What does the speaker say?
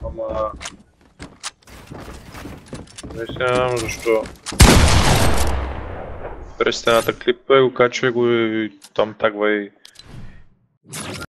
Ама... Наистина не знам защо. През стената клипа го качва и го и там тагва и